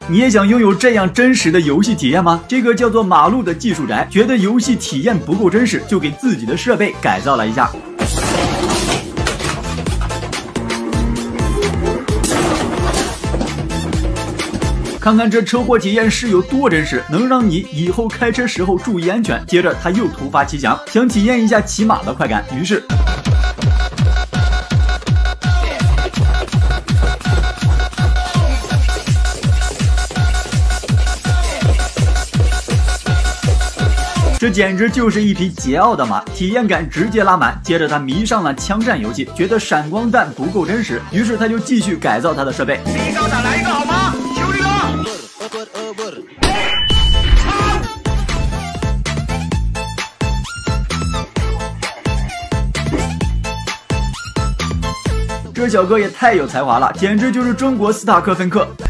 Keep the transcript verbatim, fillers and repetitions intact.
你也想拥有这样真实的游戏体验吗？这个叫做马路的技术宅觉得游戏体验不够真实，就给自己的设备改造了一下。看看这车祸体验是有多真实，能让你以后开车时候注意安全。接着他又突发奇想，想体验一下骑马的快感，于是这简直就是一匹桀骜的马，体验感直接拉满。接着他迷上了枪战游戏，觉得闪光弹不够真实，于是他就继续改造他的设备。 第一高打来一个好吗？求你了！ 这小哥也太有才华了，简直就是中国斯塔克芬克。